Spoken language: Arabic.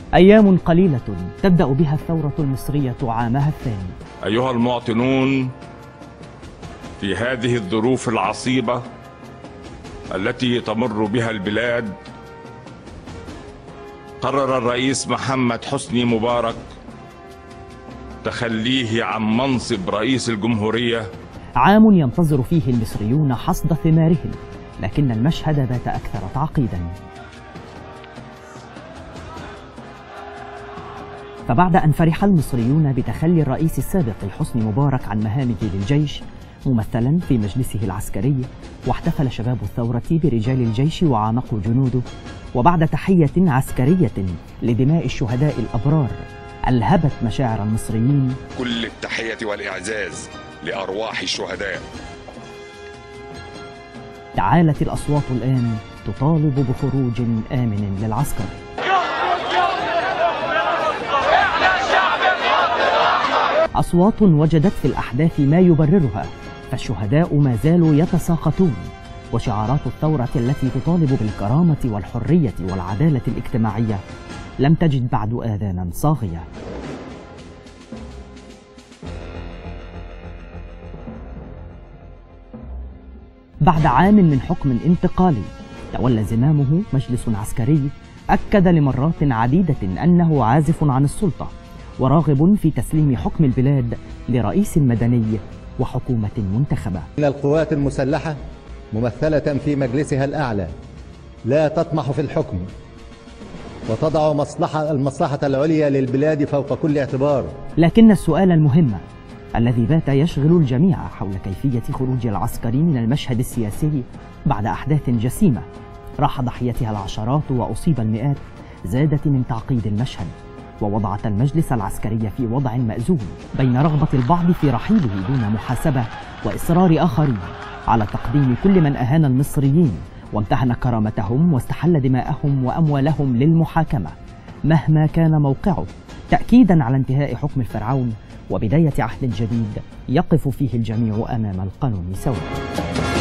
أيام قليلة تبدأ بها الثورة المصرية عامها الثاني. أيها المواطنون، في هذه الظروف العصيبة التي تمر بها البلاد، قرر الرئيس محمد حسني مبارك تخليه عن منصب رئيس الجمهورية. عام ينتظر فيه المصريون حصد ثمارهم، لكن المشهد بات أكثر تعقيدا. فبعد أن فرح المصريون بتخلي الرئيس السابق حسني مبارك عن مهامه للجيش ممثلا في مجلسه العسكري، واحتفل شباب الثورة برجال الجيش وعانقوا جنوده، وبعد تحية عسكرية لدماء الشهداء الأبرار ألهبت مشاعر المصريين، كل التحية والإعزاز لأرواح الشهداء. تعالت الأصوات الآن تطالب بخروج آمن للعسكر. أصوات وجدت في الأحداث ما يبررها، فالشهداء ما زالوا يتساقطون، وشعارات الثورة التي تطالب بالكرامة والحرية والعدالة الاجتماعية لم تجد بعد آذانا صاغية. بعد عام من حكم انتقالي تولى زمامه مجلس عسكري أكد لمرات عديدة أنه عازف عن السلطة وراغب في تسليم حكم البلاد لرئيس مدني وحكومة منتخبة. إن القوات المسلحة ممثلة في مجلسها الأعلى لا تطمح في الحكم، وتضع المصلحة العليا للبلاد فوق كل اعتبار. لكن السؤال المهم الذي بات يشغل الجميع حول كيفية خروج العسكر من المشهد السياسي بعد أحداث جسيمة راح ضحيتها العشرات وأصيب المئات زادت من تعقيد المشهد، ووضعت المجلس العسكري في وضع مأزوم بين رغبة البعض في رحيله دون محاسبة وإصرار آخرين على تقديم كل من أهان المصريين وامتهن كرامتهم واستحل دماءهم وأموالهم للمحاكمة مهما كان موقعه، تأكيدا على انتهاء حكم الفرعون وبداية عهد جديد يقف فيه الجميع أمام القانون سواء.